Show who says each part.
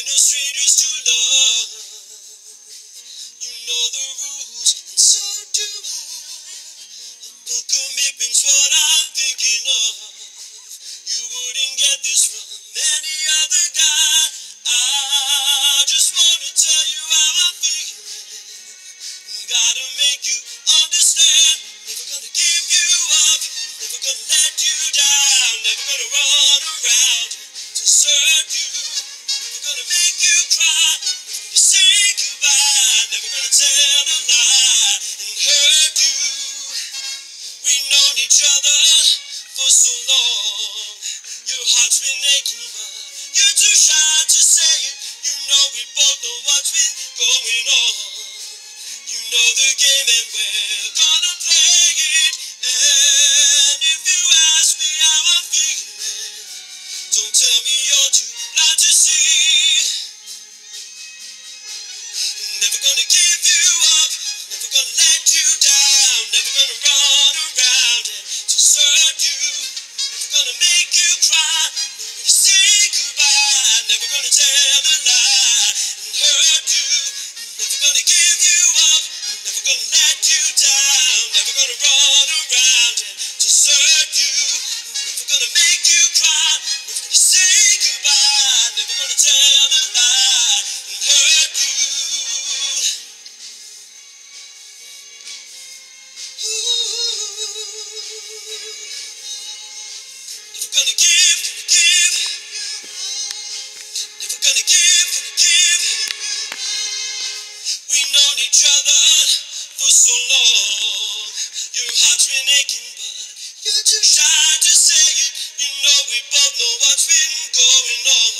Speaker 1: no strangers to love. You know the rules, and so do I. But commitment's what I'm thinking of. You wouldn't get this from any other guy. I just wanna tell you how I'm feeling. Gotta make you understand. Never gonna give you up. Never gonna let you down. Never gonna run around to serve you. Never gonna make you cry. Never gonna say goodbye. Never gonna tell a lie and hurt you. We've known each other for so long. Your heart's been aching, but you're too shy to say it. You know we both know what's been going on. You know the game and we're gonna play it. And if you ask me how I'm feeling, don't tell me you're too blind to see. Never gonna give you up, never gonna let you down, never gonna run around and desert you. Never gonna make you cry, never gonna say goodbye, never gonna tell a lie and hurt you. Never gonna give you up, never gonna let you down, never gonna run around and desert you. Never gonna make you cry, never gonna say goodbye, never gonna tell a lie and hurt you. Never gonna give, never gonna give. We've known each other for so long. Your heart's been aching, but you're too shy to say it. You know we both know what's been going on.